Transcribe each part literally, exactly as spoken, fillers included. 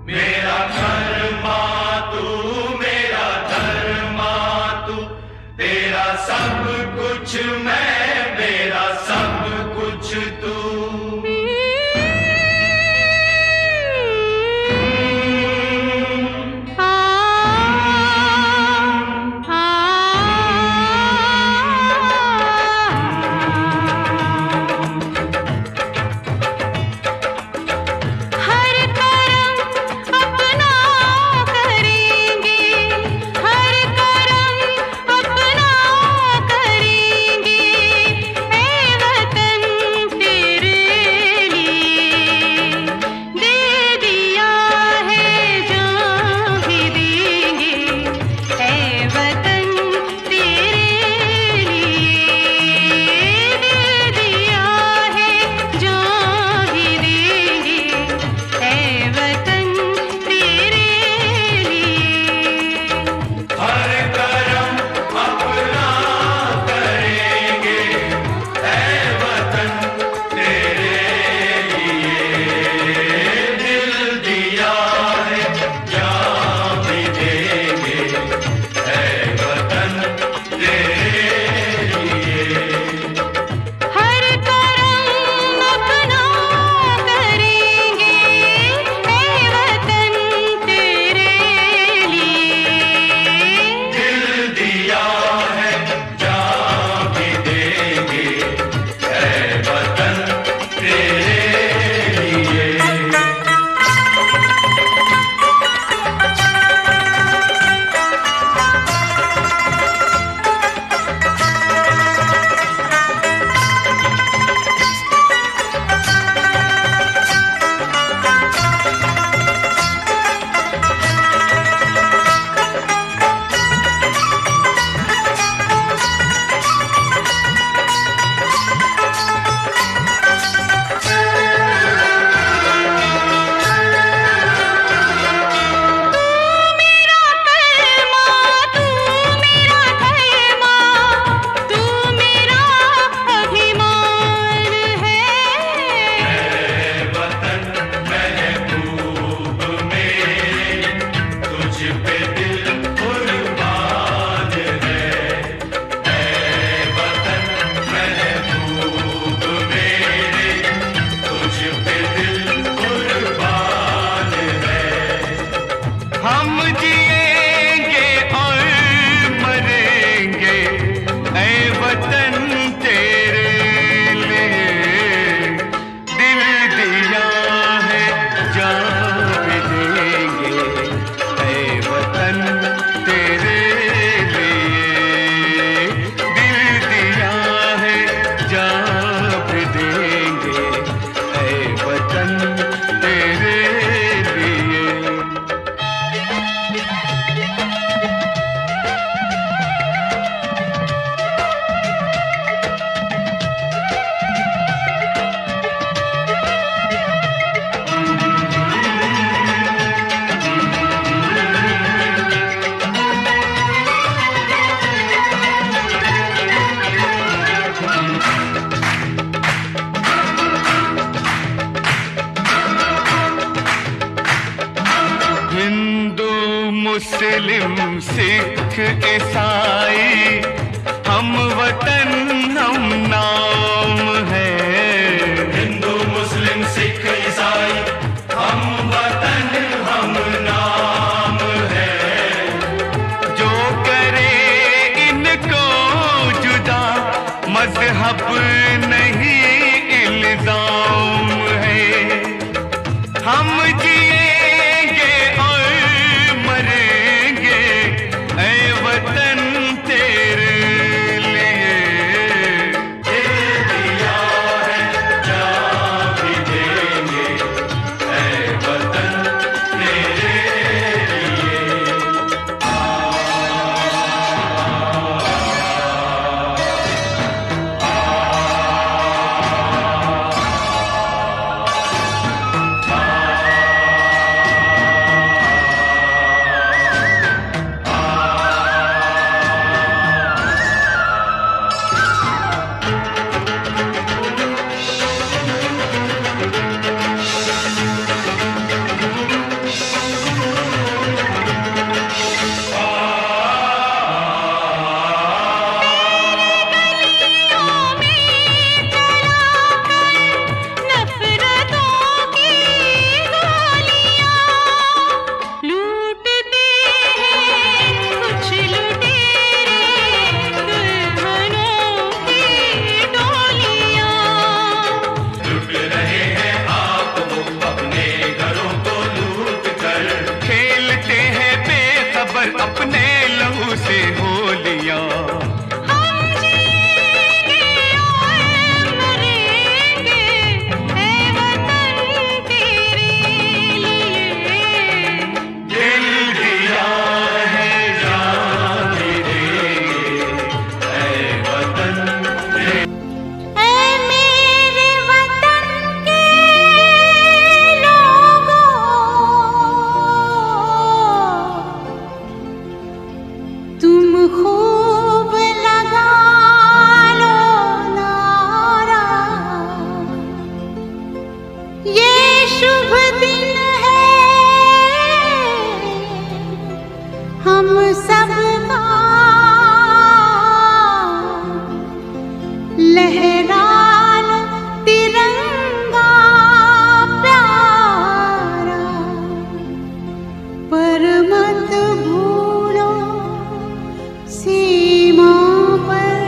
मेरा धर्मा तू, मेरा धर्मा तू, तेरा सब कुछ मैं, मेरा सब कुछ तू। मुस्लिम सिख ईसाई हम वतन हम नाम है। हिंदू मुस्लिम सिख ईसाई हम वतन हम नाम है। जो करे इनको जुदा मजहब नहीं इल्जाम है। हम जिएंगे और मरेंगे ऐ वतन तेरे लिए। दिन है हम सब का लहरा लो तिरंगा प्यारा, पर मत भूलो सीमा पर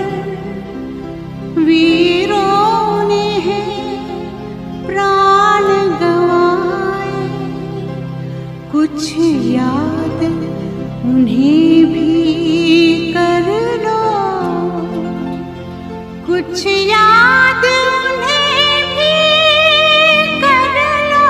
वीरों ने है प्राण गंवाए। कुछ याद उन्हें भी कर लो, कुछ याद उन्हें भी कर लो,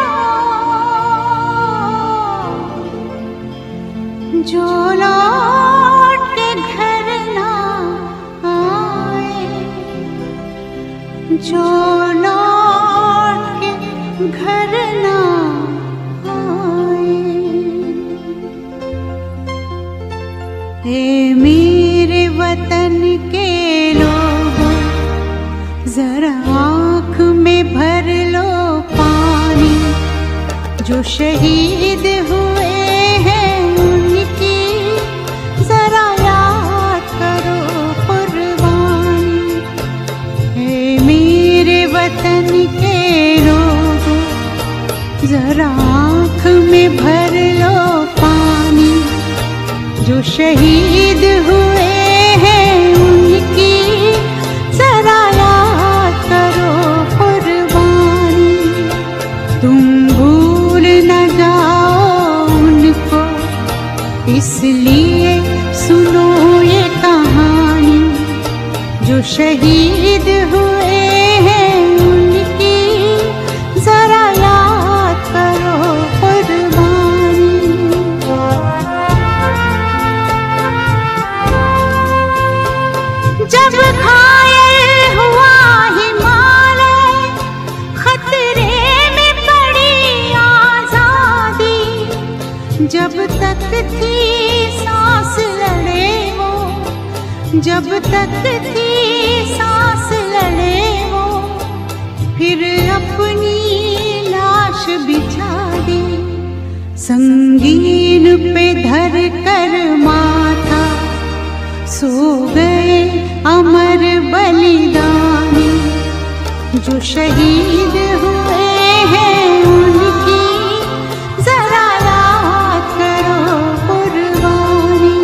जो लौट के घर ना आए, जो लौट के घर ना आए। ए मेरे वतन के लोगों, जरा आँख में भर लो पानी, जो शहीद हुए हैं उनकी जरा याद करो कुर्बानी। हे मेरे वतन के लोगों, जरा आँख में भर लो पानी, जो शहीद हुए हैं उनकी जरा याद करो कुर्बानी। तुम भूल न जाओ उनको, इसलिए सुनो ये कहानी, जो शहीद हुए हैं उनकी जरा याद करो कुर्बानी। जब घायल हुआ हिमालय, खतरे में पड़ी आजादी, जब तक थी सांस लड़े वो, जब तक थी सांस लड़े वो, फिर अपनी लाश बिछा दी, संगीन पे धर कर माथा, सो गए अमर बलिदानी, जो शहीद हुए हैं उनकी जरा याद करो कुर्बानी।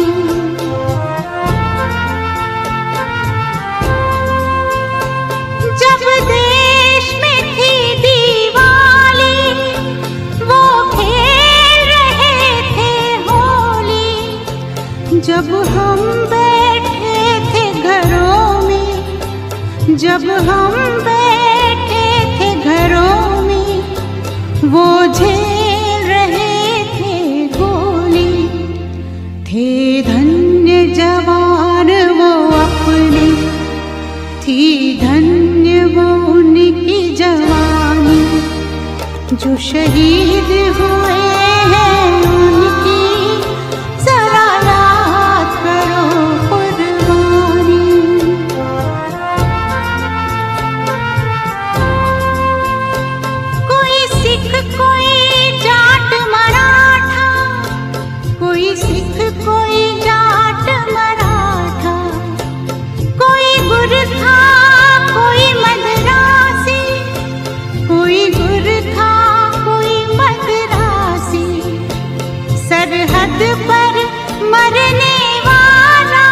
जब देश में थी दिवाली, वो खेल रहे थे होली, जब हम बैठे थे घरों में, जब हम बैठे थे घरों में, वो झेल रहे थे गोली। थे धन्य जवान वो अपने, थी धन्य वो उनकी जवानी, जो शहीद हुए हैं उनकी जरा याद करो कुर्बानी। कोई सिख कोई जाट मराठा, कोई सिख कोई जाट मराठा, कोई गुरखा कोई मद्रासी, कोई गुरखा कोई मद्रासी, सरहद पर मरने वाला,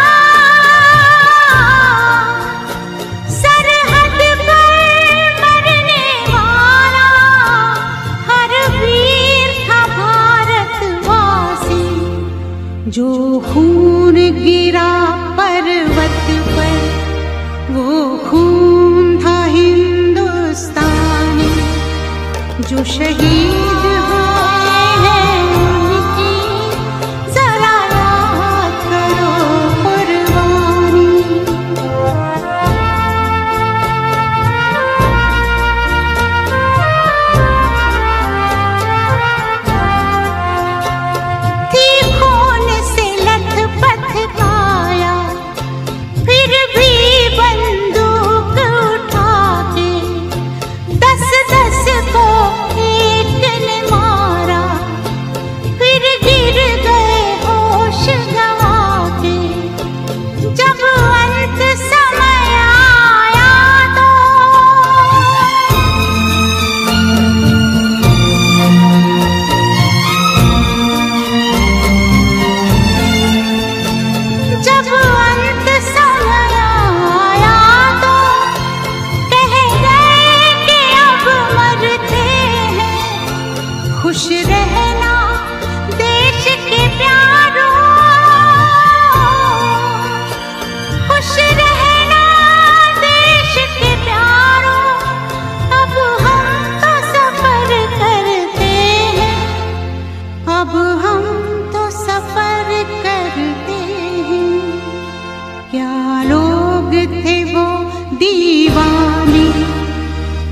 सरहद पर मरने वाला, हर वीर था भारतवासी, जो खून गिरा पर्वत पर, वो खून था हिंदुस्तानी, जो शहीद हुए हैं उनकी जरा याद करो कुर्बानी। थी खून से लथपथ काया, फिर भी बंदूक उठा के दस दस को एक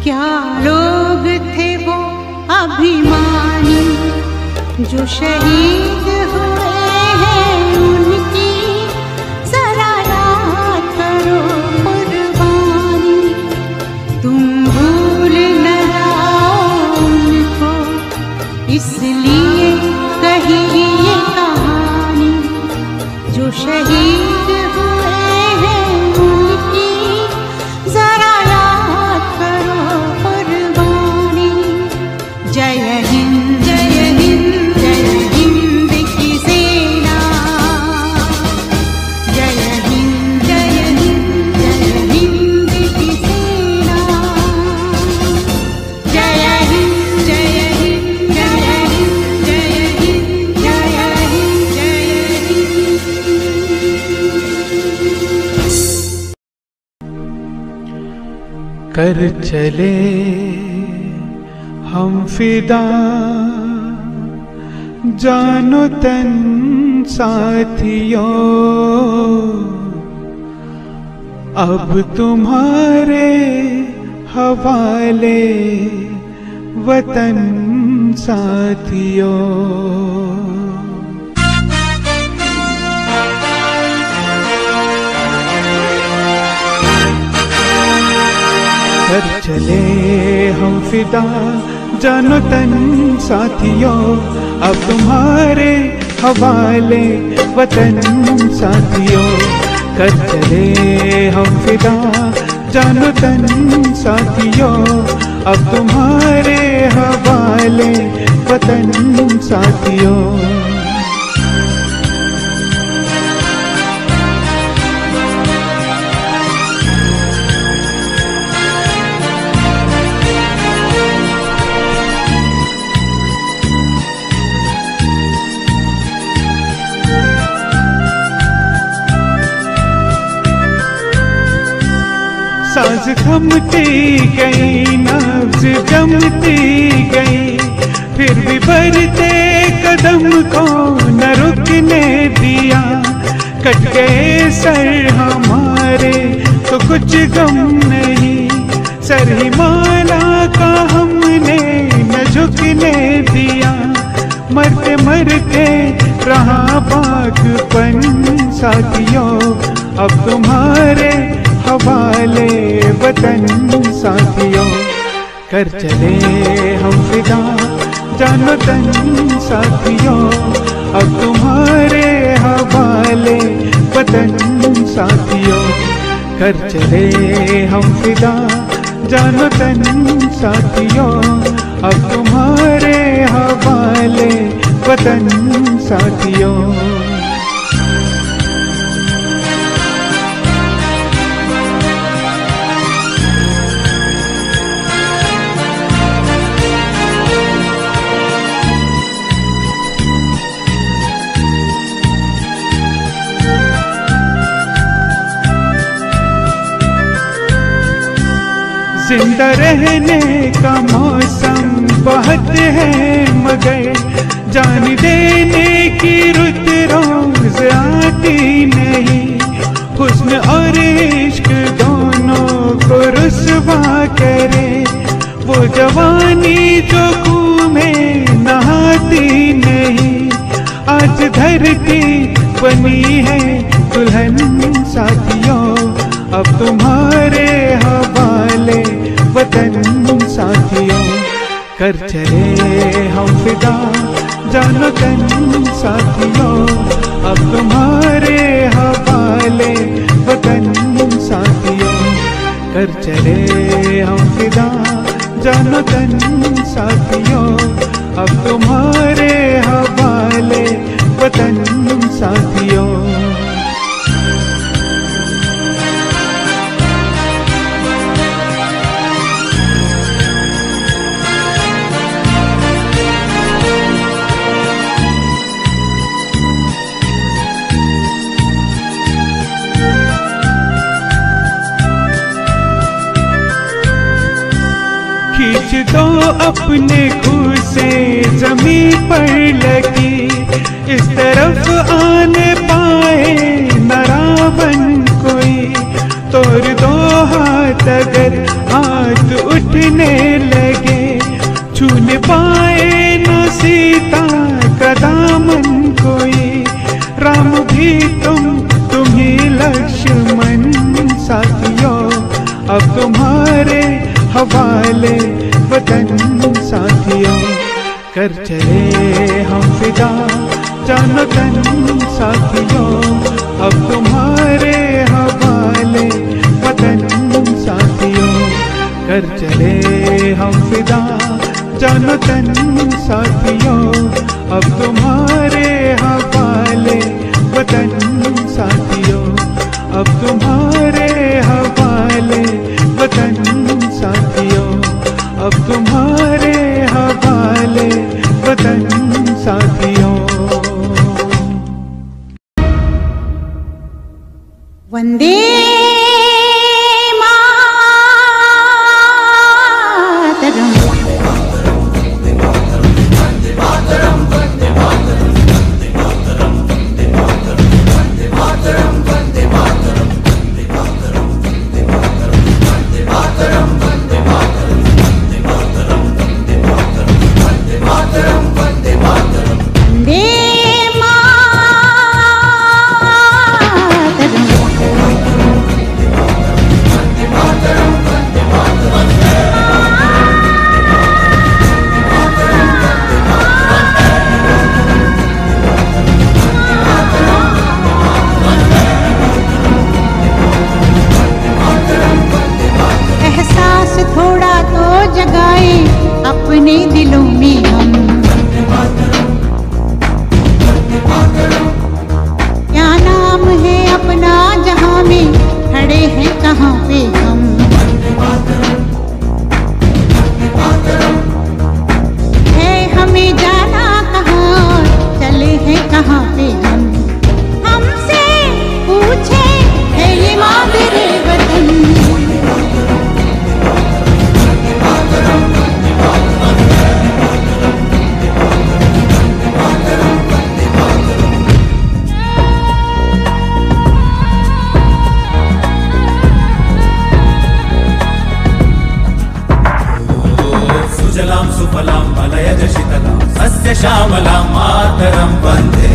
क्या लोग थे वो अभिमानी जो शहीद हुए हैं उनकी जरा याद करो कुर्बानी। तुम भूल न जाओ उनको इसलिए कही ये कहानी जो शहीद हुए हैं उनकी जरा याद करो कुर्बानी। जय हिंद जय हिंद जय हिंद की सेना, जय हिंद जय हिंद जय हिंद की सेना, जय हिंद जय हिंद जय हिंद जय हिंद जय हिंद जय हिंद। कर चले हम फिदा जानो तन साथियों, अब तुम्हारे हवाले वतन साथियों। कर चले हम फिदा जानो तन साथियों, अब तुम्हारे हवाले वतन साथियों। कर चले हम फिदा जानो तन साथियों, अब तुम्हारे हवाले वतन साथियों। सांस थमती गई नब्ज जमती गई, फिर भी बढ़ते कदम को न रुकने दिया। कट गए सर हमारे तो कुछ गम नहीं, सर हिमालय का हमने न झुकने दिया। मरते मरते रहा बागपन साथियों, अब तुम्हारे हवाले वतन साथियों। कर चले हम फिदा जानो तन साथियों, अब तुम्हारे हवाले वतन साथियों। कर चले हम फिदा जानो तन साथियों, अब तुम्हारे हवाले वतन साथियों। जिंदा रहने का मौसम बहुत है मगर जान देने की रुत रोज आती नहीं। हुस्न और इश्क दोनों को रुसवा करे, वो जवानी जो खून में नहाती नहीं। आज धरती बनी है दुल्हन साथियों, अब तुम्हारे हवाले वतन साथियों। कर चले हम फिदा जानो तन साथियों, अब तुम्हारे हवाले वतन साथियों। कर चले हम फिदा जानो तन साथियों, अब तुम्हारे हवाले वतन साथियों। खींच दो अपने खूह से जमीन पर लगी, इस तरफ आने पाए न रावण कोई। तोड़ दो हाथ अगर हाथ उठ बढ़ने लगे, छूने पाए न सीता का दामन कोई। राम भी तुम, तुम ही लक्ष्मण साथियों, अब तुम्हारे हवाले वतन साथियों। कर चले हम फिदा जानो तन साथियों, अब तुम्हारे हवाले वतन साथियों। कर चले हम फिदा जानो तन साथियों, अब तुम्हारे हवाले वतन साथियों। अब तुम्हारे हवाले वतन साथियों, अब तुम्हारे हवाले वतन साथियों। वंदे अपने दिलों में हम, क्या नाम है अपना जहां में, खड़े हैं कहाँ पे हम। है हमें जाना कहाँ, चले हैं कहाँ पे हम। हमसे पूछे है ये मादरे वतन, सुफलां मलयज शीतलां सस्य श्यामलां मातरं वन्दे।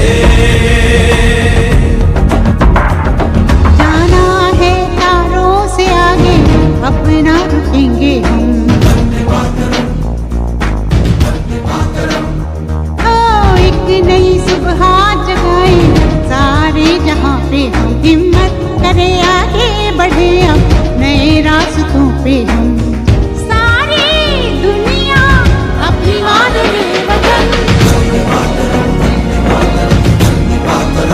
जाना है तारों से आगे, अपना रुकेंगे हम। ओ एक नई सुबह जगाए सारे जहां पे हम, हिम्मत करे आगे बढ़े अब नए रास्तों पे हम। मातरम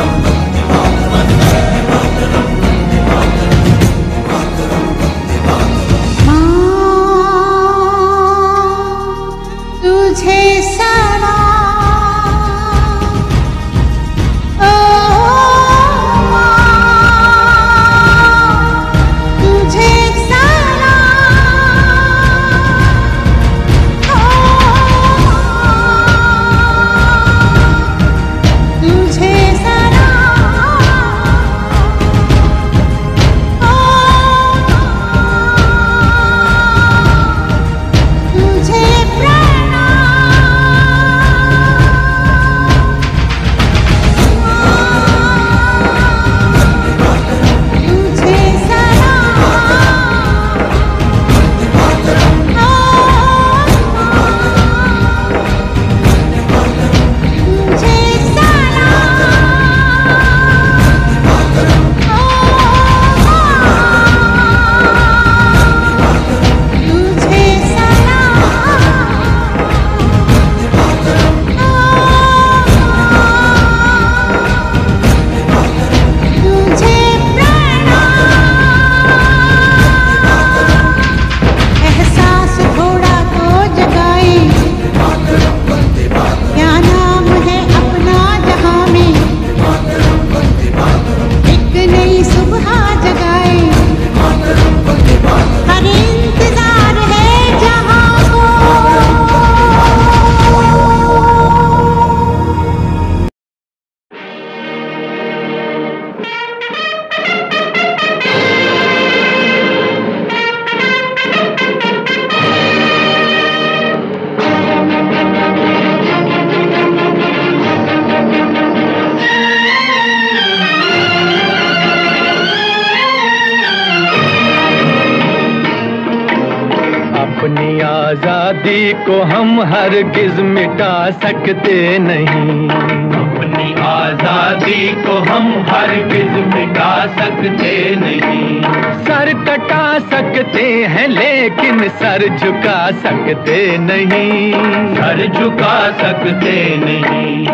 अपनी आजादी को हम हरगिज मिटा सकते नहीं, अपनी आजादी को हम हरगिज मिटा सकते नहीं। सर कटा सकते हैं लेकिन सर झुका सकते नहीं, सर झुका सकते नहीं।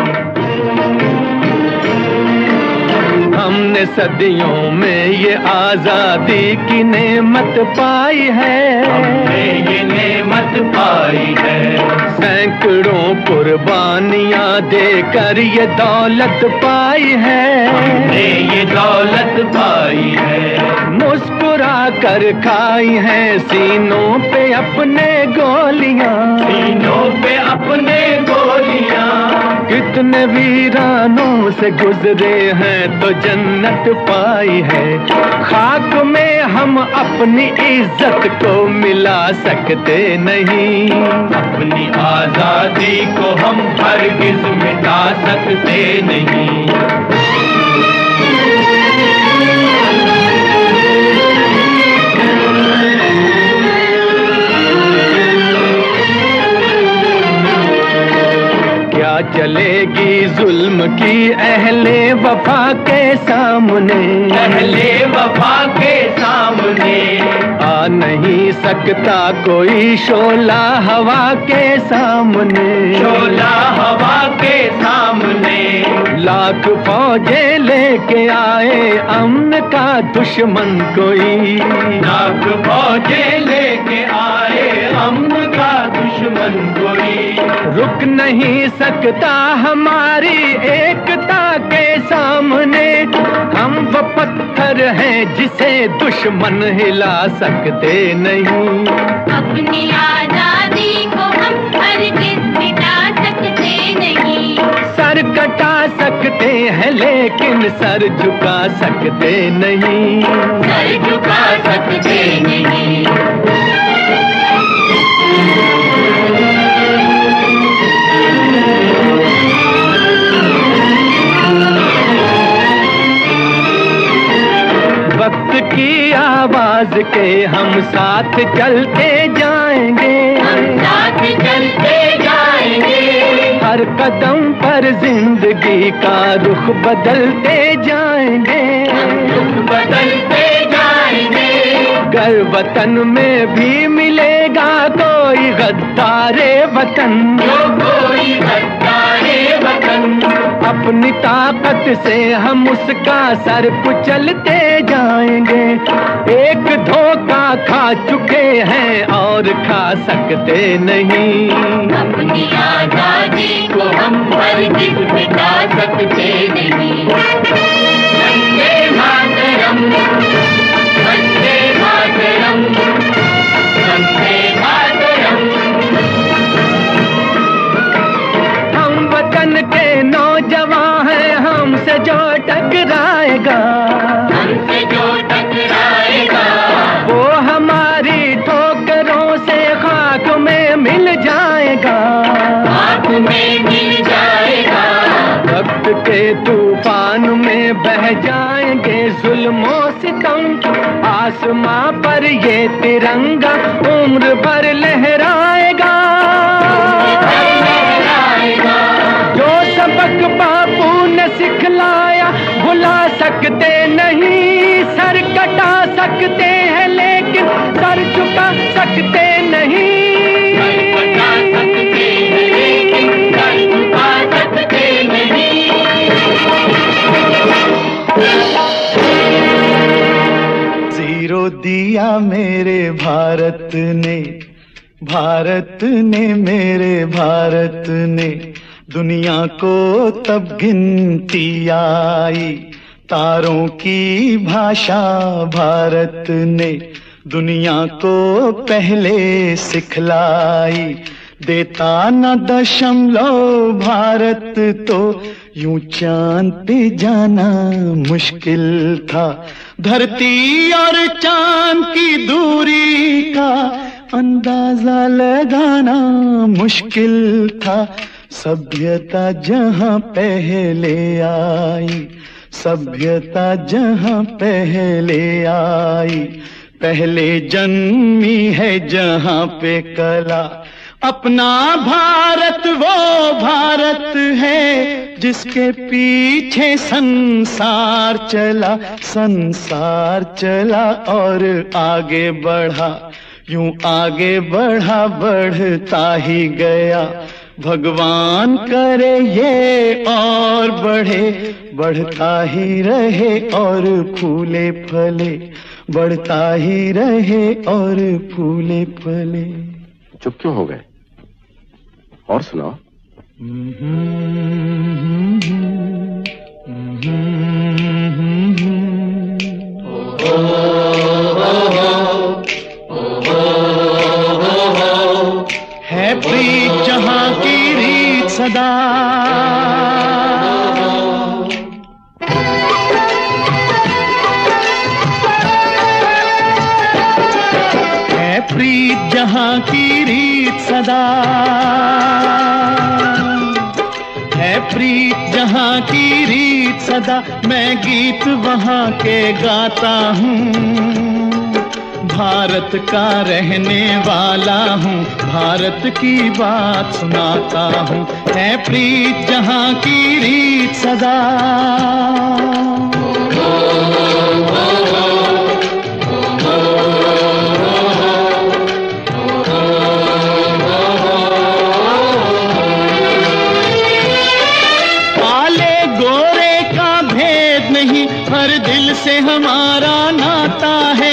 हमने सदियों में ये आजादी की नेमत पाई है, हमने ये नेमत पाई है। सैकड़ों कुर्बानियां देकर ये दौलत पाई है, हमने ये दौलत पाई है। मुस्कुरा कर खाई है सीनों पे अपने गोलियां, सीनों पे अपने गोलियां। कितने वीरानों से गुजरे हैं तो जन्नत पाई है। खाक में हम अपनी इज्जत को मिला सकते नहीं, अपनी आजादी को हम हरगिज मिटा सकते नहीं। क्या चलेगी जुल्म की अहले वफा के सामने, अहले वफा के सामने। आ नहीं सकता कोई शोला हवा के सामने, शोला हवा के सामने। लाख फौजें लेके आए अमन का दुश्मन कोई, लाख फौजें लेके आए अमन का दुश्मन कोई। रुक नहीं सकता हमारी एकता के सामने। हम वो पत्थर हैं जिसे दुश्मन हिला सकते नहीं, अपनी आजादी को हम हरगिज मिटा सकते नहीं। सर कटा सकते हैं लेकिन सर झुका सकते नहीं, सर झुका सकते नहीं। वक्त की आवाज के हम साथ चलते जाएंगे, हम साथ चलते जाएंगे। हर कदम पर जिंदगी का रुख बदलते जाएंगे, हम रुख बदलते जाएंगे। गर वतन में भी मिलेगा कोई गद्दारे वतन, जो कोई गद्दारे वतन। अपनी ताकत से हम उसका सर कुचलते जाएंगे। एक धोखा खा चुके हैं और खा सकते नहीं, अपनी आजादी को हम हरगिज मिटा सकते नहीं। वंदे मातरम, वंदे मातरम, वंदे मातरम। हम वतन के नौजवान हैं, हमसे जो टकराएगा, हमसे जो टकराएगा, वो हमारी ठोकरों से खाक में मिल जाएगा, खाक में मिल जाएगा। वक्त के तूफान में बह जाएंगे जुल्मों सितम। आसमां पर ये तिरंगा उम्र भर लहराएगा। जो सबक बापू ने सिखलाया भुला सकते नहीं, सर कटा सकते हैं लेकिन सर झुका सकते नहीं। जीरो दिया मेरे भारत ने, भारत ने मेरे भारत ने। दुनिया को तब गिनती आई, तारों की भाषा भारत ने दुनिया को पहले सिखलाई। देता न दशमलव भारत तो यूं चांद पे जाना मुश्किल था। धरती और चांद की दूरी का अंदाजा लगाना मुश्किल था। सभ्यता जहां पहले आई, सभ्यता जहां पहले आई, पहले जन्मी है जहां पे कला। अपना भारत वो भारत है जिसके पीछे संसार चला, संसार चला और आगे बढ़ा, यूं आगे बढ़ा बढ़ता ही गया। भगवान करे ये और बढ़े, बढ़ता ही रहे और फूले फले, बढ़ता ही रहे और फूले फले। चुप क्यों हो गए? और सुनाओ। है प्रीत जहां की रीत सदा, है प्रीत जहां की रीत सदा, है प्रीत जहां की रीत सदा। मैं गीत वहां के गाता हूँ, भारत का रहने वाला हूँ, भारत की बात सुनाता हूँ। है प्रीत जहां की रीत सदा। काले गोरे का भेद नहीं, हर दिल से हमारा नाता है।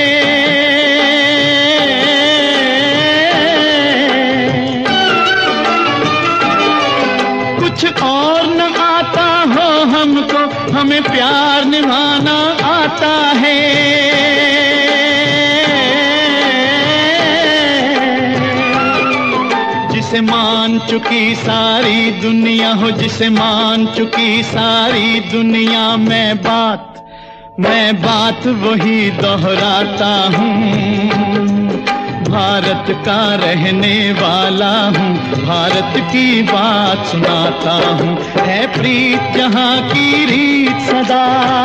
और न आता हो हमको, हमें प्यार निभाना आता है। जिसे मान चुकी सारी दुनिया हो, जिसे मान चुकी सारी दुनिया, मैं बात मैं बात वही दोहराता हूँ। भारत का रहने वाला हूँ, भारत की बात सुनाता हूँ। है प्रीत जहां की रीत सदा।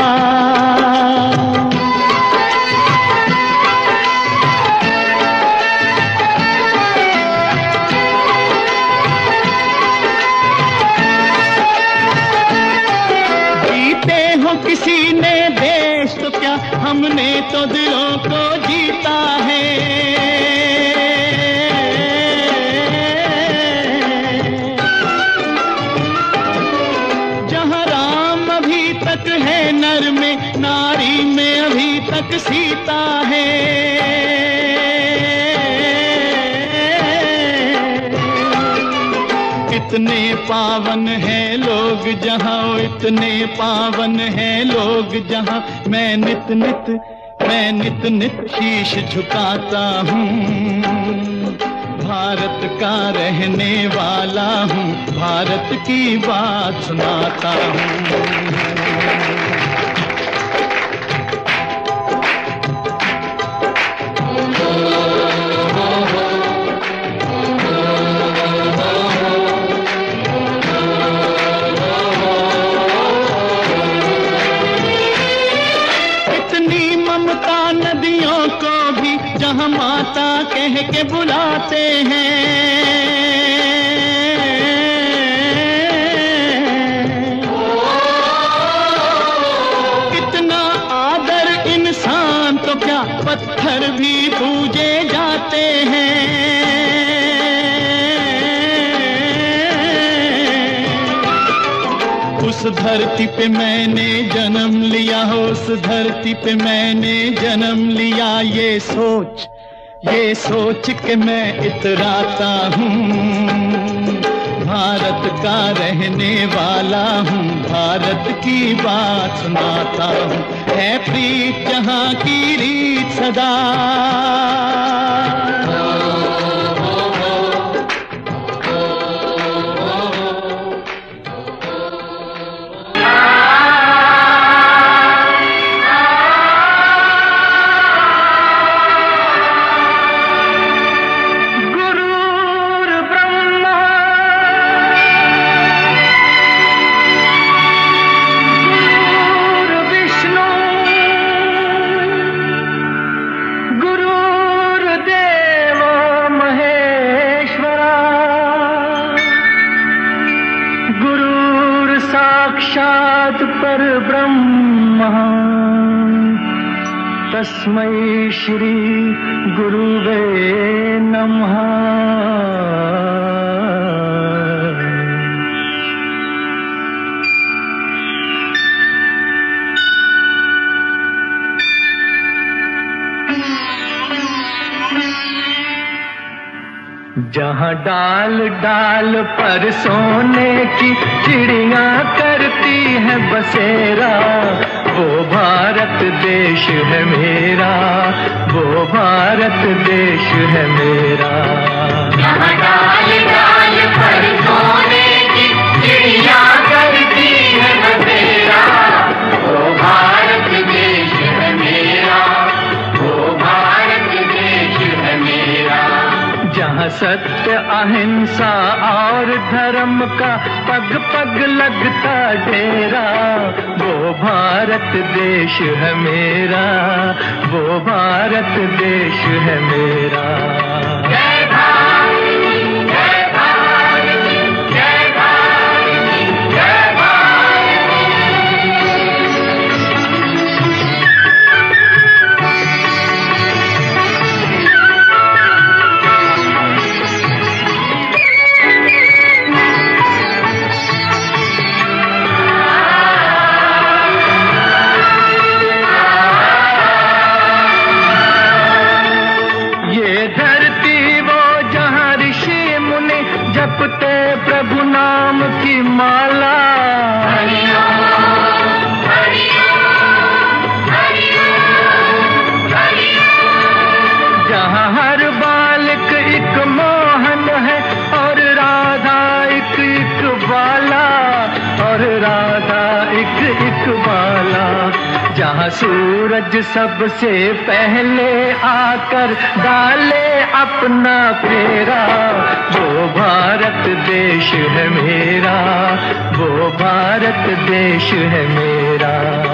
जीते हो किसी ने देश तो क्या, हमने तो दिलों को जीता है। है नर में, नारी में अभी तक सीता है। इतने पावन हैं लोग जहां, इतने पावन हैं लोग जहां, मैं नित नित मैं नित नित शीश झुकाता हूँ। भारत का रहने वाला हूँ, भारत की बात सुनाता हूँ। इतनी ममता नदियों को भी जहाँ माता कह के बुलाते हैं। पत्थर भी पूजे जाते हैं। उस धरती पे मैंने जन्म लिया हो, उस धरती पे मैंने जन्म लिया, ये सोच ये सोच के मैं इतराता हूँ। भारत का रहने वाला हूँ, भारत की बात सुनाता हूँ। है प्रीत जहाँ की रीत सदा। पर ब्रह्म तस्मै श्री गुरुवे नमः। जहाँ डाल डाल पर सोने की चिड़िया करती है बसेरा, वो भारत देश है मेरा, वो भारत देश है मेरा। जहाँ डाल डाल पर सोने की चिड़िया करती है बसेरा, वो भारत देश है मेरा, वो भारत देश है मेरा। जहाँ सत्य अहिंसा और धर्म का पग पग लगता डेरा, वो भारत देश है मेरा, वो भारत देश है मेरा। जय भारत, जय भारत, जय भारत, जय भारत। जपते प्रभु नाम की माला, हरि ओम, हरि ओम, हरि ओम, हरि ओम। जहाँ हर बालक एक मोहन है और राधा एक एक बाला, और राधा एक एक बाला। जहाँ सूरज सबसे पहले आकर डाले अपना फेरा, वो भारत देश है मेरा, वो भारत देश है मेरा।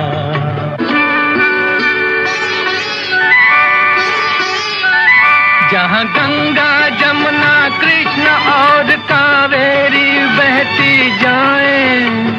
जहाँ गंगा जमुना कृष्ण और कावेरी बहती जाएं,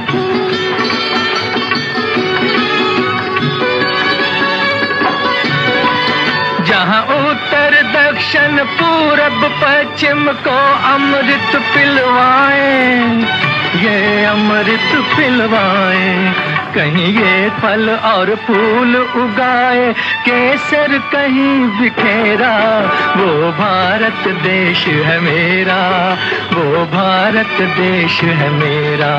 जहाँ उत्तर दक्षिण पूरब पश्चिम को अमृत पिलवाएं, ये अमृत पिलवाएं। कहीं ये फल और फूल उगाए, केसर कहीं बिखेरा, वो भारत देश है मेरा, वो भारत देश है मेरा।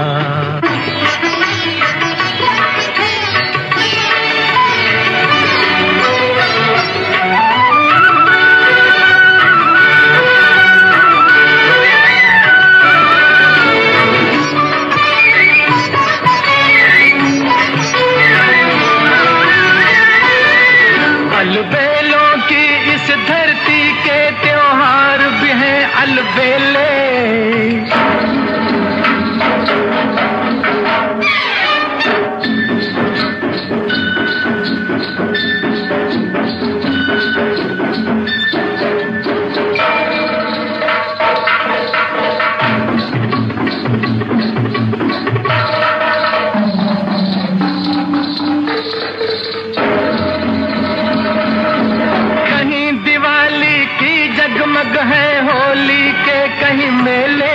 अलबेलों की इस धरती के त्योहार भी हैं अलबेले। जगमग है होली के कहीं मेले,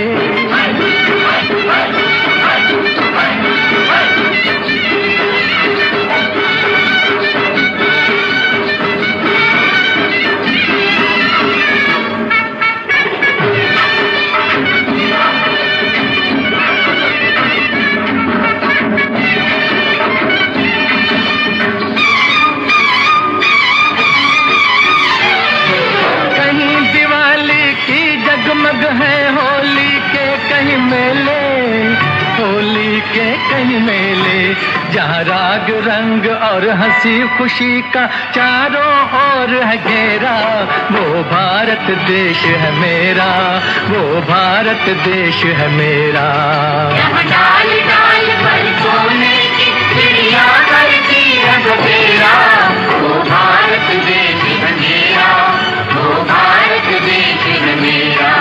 जगमग है होली के कहीं मेले, होली के कहीं मेले। जहाँ राग रंग और हंसी खुशी का चारों ओर है घेरा, वो भारत देश है मेरा, वो भारत देश है मेरा। जहाँ डाल डाल पर सोने की चिड़िया करती है बसेरा, वो भारत देश है मेरा, वो भारत देश है मेरा।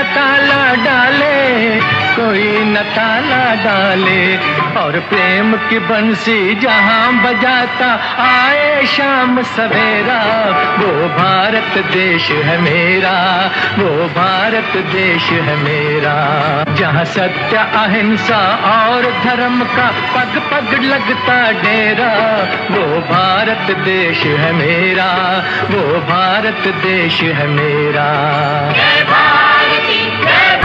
ताला डाले, कोई न ताला डाले। और प्रेम की बंसी जहां बजाता आए शाम सवेरा, वो भारत देश है मेरा, वो भारत देश है मेरा। जहां सत्य अहिंसा और धर्म का पग पग लगता डेरा, वो भारत देश है मेरा, वो भारत देश है मेरा। जय भारती जय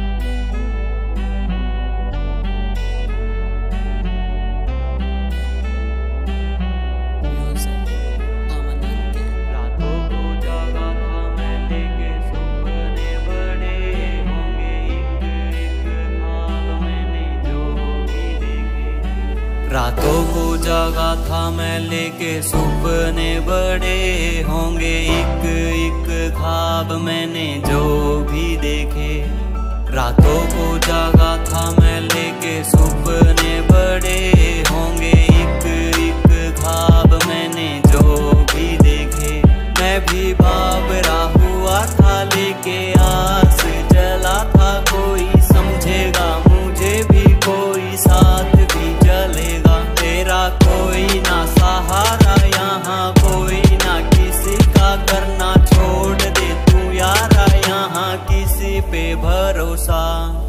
रातों को जागा था मैं लेके सपने बड़े होंगे, एक एक ख्वाब मैंने जो भी देखे। रातों को जागा था मैं लेके सपने बड़े होंगे, एक एक ख्वाब मैंने जो भी देखे। मैं भी बावरा हुआ था लेके आस जला था, कोई समझेगा मुझे भी, कोई साथ भी चलेगा। तेरा कोई ना सहारा यहाँ, कोई ना किसी का करना, छोड़ दे तू यारा यहाँ किसी पे भरोसा।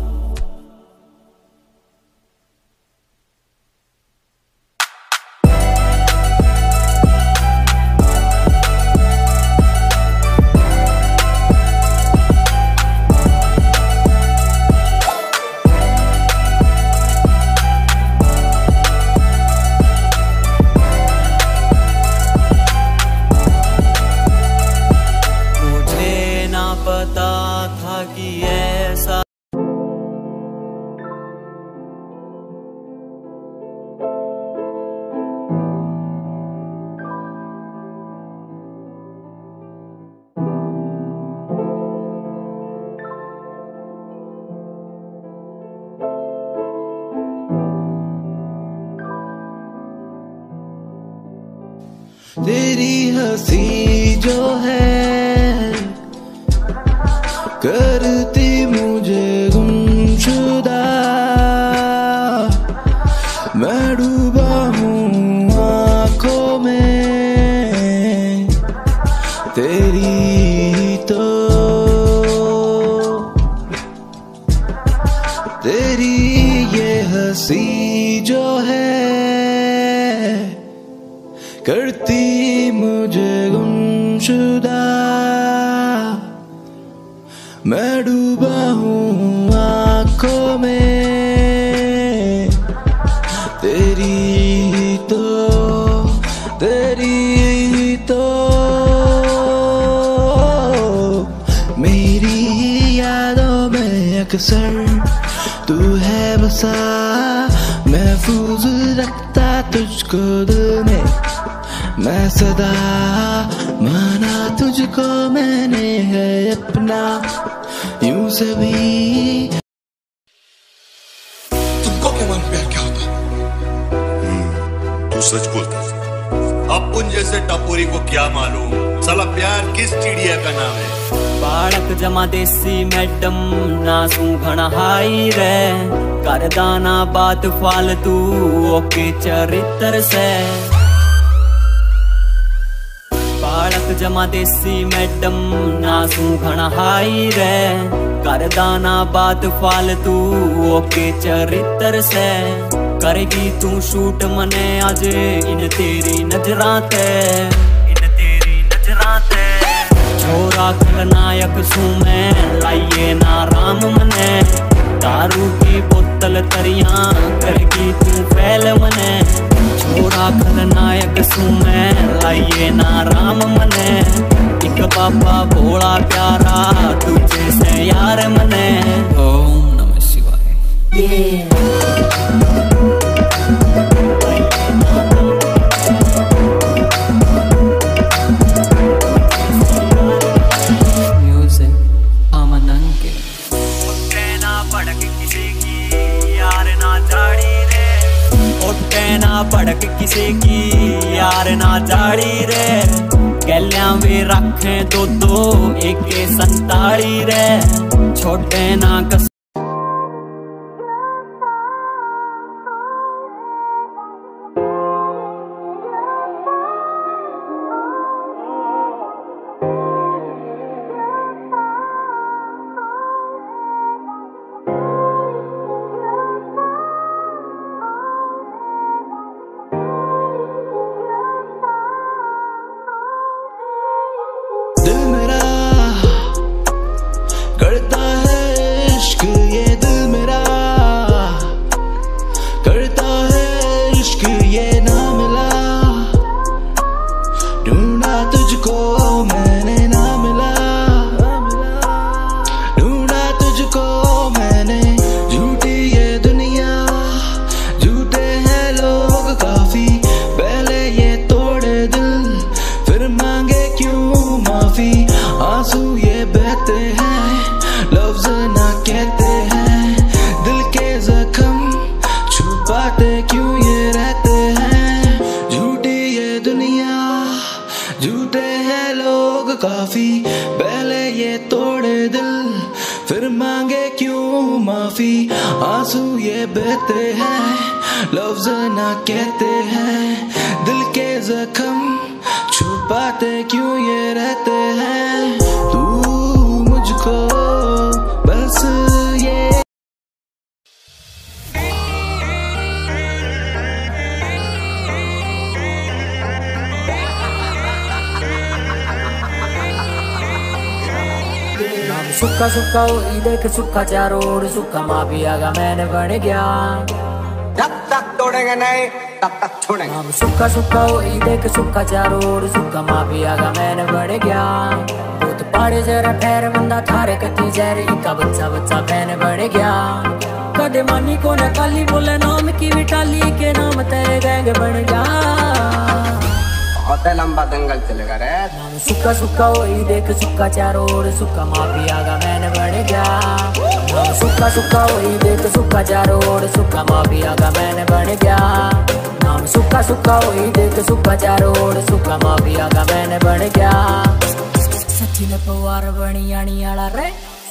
तेरी हंसी जो है करती मुझे गुमशुदा, मैं डूबा हूँ आँखों में तेरी, तो तेरी ये हंसी जो है करती मुझे गुमशुदा, मैं डूबा हूँ आँखों में तेरी, तो तेरी तो मेरी यादों में अक्सर तू है बसा, महफूज रखता तुझको दिल में मैं सदा, माना तुझको मैंने है अपना यूं सभी। तुमको क्या मालूम प्यार क्या होता? तू सच बोलता। अपन जैसे टपोरी को क्या मालूम साला प्यार किस चिड़िया का नाम है। बालक जमा देसी मैडम ना सूखण हाई रे, कर दाना बात फालतू ओके चरित्र से। बालक जमा देसी मैडम ना सूखण हाई रे, कर दाना बात फालतू ओके चरित्र से। करेगी तू शूट मने आज इन तेरी नजरां ते, इन तेरी नजरां ते। छोरा खलनायक सू मैं लाइए ना राम मने, दारू की बोतल तरिया करेगी तू फैल मने। छोरा खलनायक सू मैं लाइए ना राम मने, एक बाबा भोला प्यारा तुझे से यार मने। ओम नमः शिवाय। भड़क किसी की यार ना जाड़ी रे, गैलियां भी रखे दो दो एक संताली रे छोटे ना कस सुक्का सुक्का हुई देख सुक्का चारों ओर सुक्का माफिया का मैंने बन गया जब तक तोड़ेंगे नहीं तब तक छोड़ेंगे हम सुक्का सुक्का हुई देख सुक्का चारों ओर सुक्का माफिया का मैंने बन गया बहुत पाड़े जरा ठहर बंदा थारे कती जहर इनका बच्चा बच्चा मैंने बन गया कदे मानी को न काली बोले नाम की विटाली के नाम तेरे गैंग बन गया होते लंबा दंगल चलेगा रे सुक्का सुक्का हुई देख सुक्का चारों ओर सुक्का माफिया का मैंने बन गया सुक्का सुक्का हुई देख सुक्का चारों ओर सुक्का माफिया का मैंने बन गया नाम सुक्का सुक्का हुई देख सुक्का चारों ओर सुक्का माफिया का मैंने बन गया सचिन पवार बनी आनी आला रे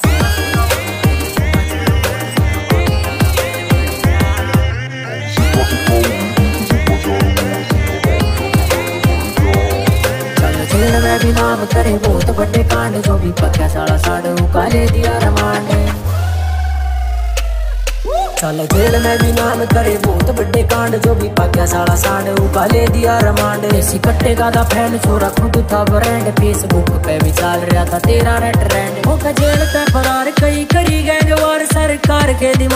जेल में भी नाम करे बहुत बड़े कांड जो भी पक्का साला साढ़े उकाले दिया रमांड चल जेल में भी नाम करे बहुत बड़े कांड जो भी पक्का साला साढ़े उकाले दिया रमांड ऐसी कट्टे का था फैन छोरा खुद था ब्रांड फेसबुक पे भी चल रहा था तेरा रे ट्रेंड होगा जेल ते फरार कई करी गए और सरकार के दिमाग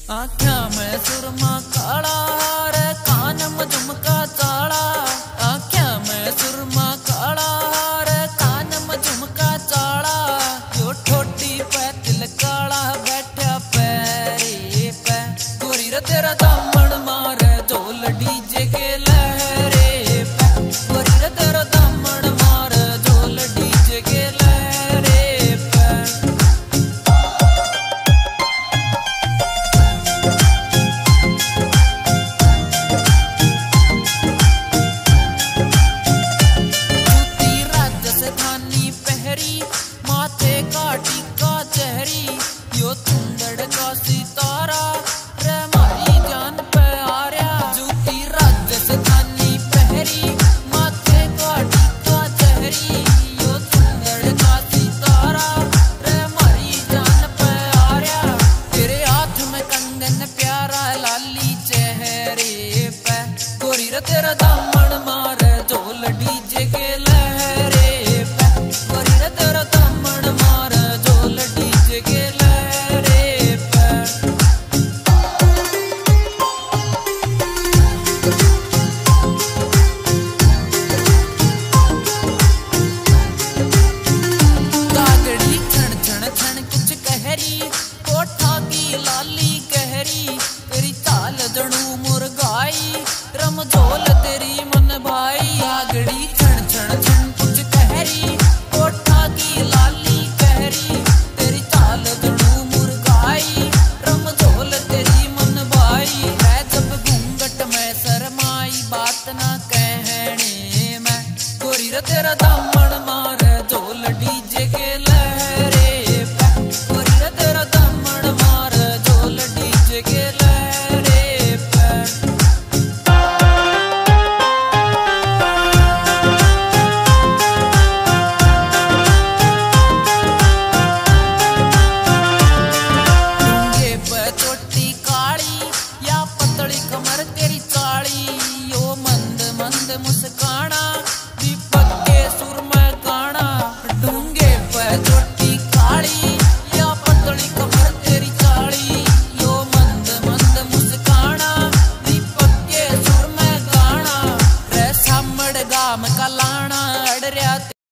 आँखा में सुरमा काला रे कान में झुमका चाला, आँखा में सुरमा काला रे कान में झुमका चाला, यो ठोटी पे तिल काला बैठा पैरी पे, गोरी रे तेरा दामन मारे ढोल डीजे के लहरे पे, गोरी रे तेरा दामन मारे ढोल डीजे के लहरे पे। माथे का टीका चेहरी, यो सुंदर का सितारा रे मारी जान पे आ रहा, जूती राजस्थानी पहरी, माथे का टीका चेहरी, यो सुंदर का सितारा रे मारी जान पे आ रहा, तेरे हाथ में कंगन प्यारा लाली चेहरे पे, गोरी रे तेरा दामन मारे ढोल डीजे के लहरे पे, गोरी रे तेरा दामन मारे ढोल डीजे के लहरे पे। कागड़ी छण छण छण कुछ कहरी, कोठा की लाली गहरी, तेरी चाल जड़ू मुर्गाई, रम झोल तेरी मन भाई, कागड़ी छण छण छण कुछ कहरी, कोठा की लाली गहरी, तेरी चाल जड़ू मुर्गाई, रम झोल तेरी मन भाई, है जब घूंघट में शरमाई बात ना कहने में, गोरी रे तेरा दामन मारे ढोल डीजे के लहरे पे, गोरी रे तेरा दामन मारे ढोल डीजे के लहरे पे। डूंगे पे चोटी काली या पतली कमर तेरी चाली, यो मंद मंद मुस्काना दीपक के सुर में गाना, डूंगे पे चोटी काली या पतली कमर तेरी चाली, यो मंद मंद मुस्काना दीपक के सुर में गाना, रे सामड़ गाम का लाना अड़रिया।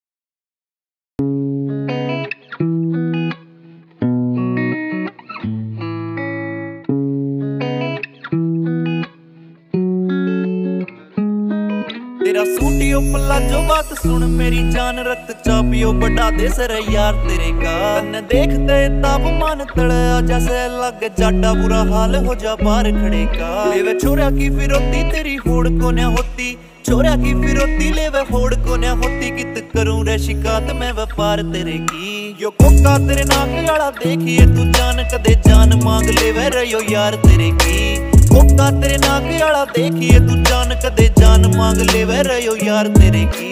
तेरा सूटियो पल्ला जो बात सुन मेरी जान, रक्त चापियो बढ़ा दे सर यार तेरे का, न देखते तापमान तड़े आ जैसे लग जाटा, बुरा हाल हो जा बाहर खड़े का, लेवे छोरा की फिरौती तेरी होड़ को न होती, छोरा की फिरौती लेवे होड़ को न होती, कित करूं रे शिकायत मैं व्यापार तेरे की, यो कोका तेरे नाक वाला देखिए तू जान, कदे जान मांग लेवे रयो यार तेरे की, कोका तेरे नाक वाला देखिए तू जान, कदे जान मांग लेवे रयो यार तेरे की।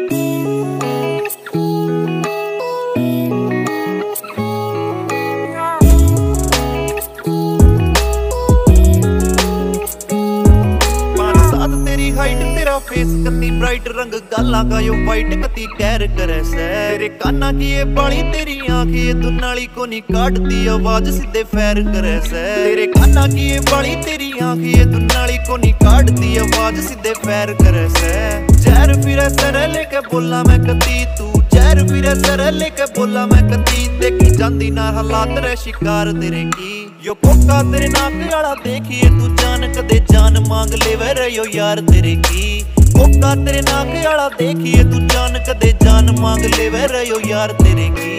हाइट तेरा फेस कती ब्राइट, रंग गाला का यो वाइट कती कैर करे से, तेरे काना की ये बाली तेरी आँख ये दुनाली को नहीं काटती, आवाज सीधे फैर करे से, तेरे काना की ये बाली तेरी आँख ये दुनाली को नहीं काटती, आवाज सीधे फैर करे से, जहर फिरे सर लेके बोला मैं कती तू, जहर फिरे सर लेके बोला मैं कती, देखी जांदी ना हालात रे शिकार तेरे की, यो कोका तेरे नाक वाला देखिए तू जान, कदे जान मांग लेवे रयो यार तेरे की, कोका तेरे नाक वाला देखिए तू जान, कदे जान मांग लेवे रयो यार तेरे की।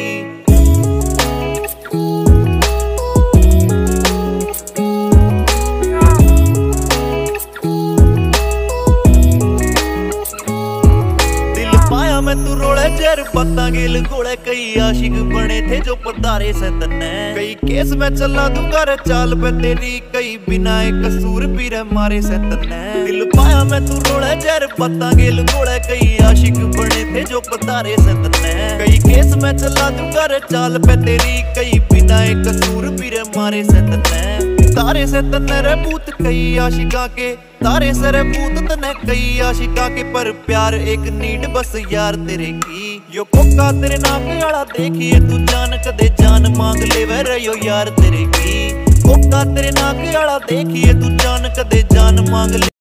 मैं तू रोले जर पत्ता गेल गोले, कई आशिक बने थे जो पधारे से तन्ने, कई केस में चला तू कर चाल पे तेरी, कई बिना एक कसूर पीरे मारे से तन्ने, दिल पाया मैं तू रोले जर पत्ता गेल गोले, कई आशिक बने थे जो पधारे से तन्ने, कई केस में चला तू कर चाल पे तेरी, कई बिना एक कसूर पीरे मारे से तन्ने, तारे से तन्ने रे पूत कई आशिका के, तारे से रे पूत तन्ने कई आशिका के, पर प्यार एक नीड बस यार तेरे की, यो कोका तेरे नाक वाला देखिए तू जान, कदे जान मांग लेवे रयो यार तेरे की, कोका तेरे नाक वाला देखिए तू जान कदे जान मांग ले।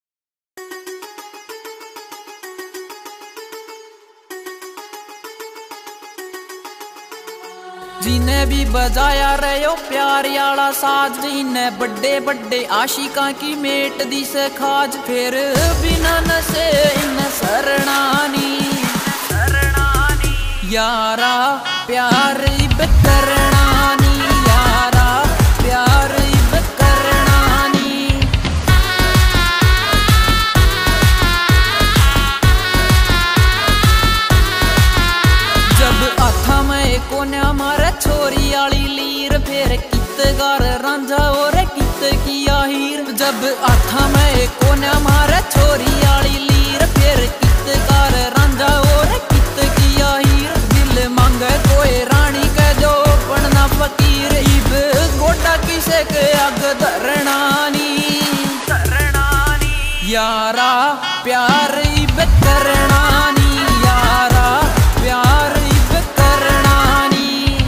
जिन्हें भी बजाया रहे प्यार याला साज, जिन्हें बड़े बड़े आशिका की मेट दी से खाज, फिर बिना नशे इन सरणानी यारा प्यार इब करणानी, यारा प्यार इब करणानी। जब आथा में कोन्या मारे छोरी आली लीर, फिर कित गार रांझा और कित किया हीर। जब आथा में कोन्या मारे छोरी आली लीर, फिर कित गार रांझा और कित किया हीर। दिल मांगे कोई रानी के जो पढ़ना फकीर, इब गोटा किसे के अग धरणानी यारा प्यार इब करणानी, यारा प्यार इब करणानी।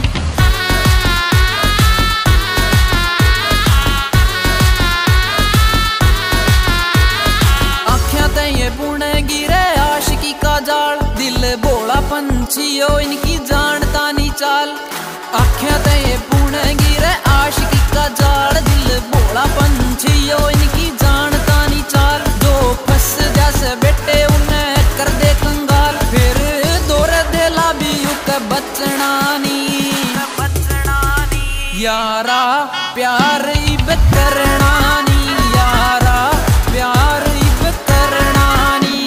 आँखें ते ये बुने गिरे आशिकी का जाल, दिल बोला पंछी हो इनकी जानता नहीं चाल। आँखें ते ये बुने गिरे आशिकी का जाल, दिल बोला पंछी हो इनकी जानता नहीं चाल। जो फंस जैसे बेटे उन्हें कर दे कंगाल, फिर दौरे देला भी युक बचनानी यारा प्यार इब करणानी, यारा प्यार इब करणानी।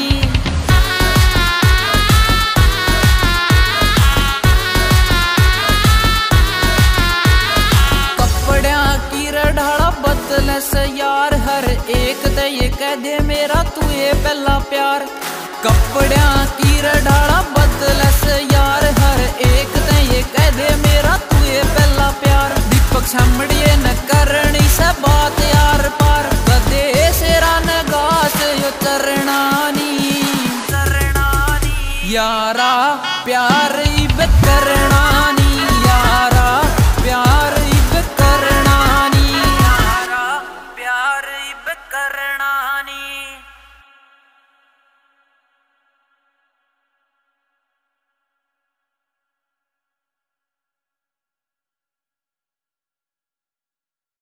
कपड़िया की रढ़ाड़ा बदले से यार, हर एक ते ये कह दे मेरा तू ये पहला प्यार। कपड़िया की रढ़ाड़ा बदले से यार, हर एक ते ये कह दे मेरा तू ये पहला प्यार। दीपक सामड़िए न करनी से बात यार।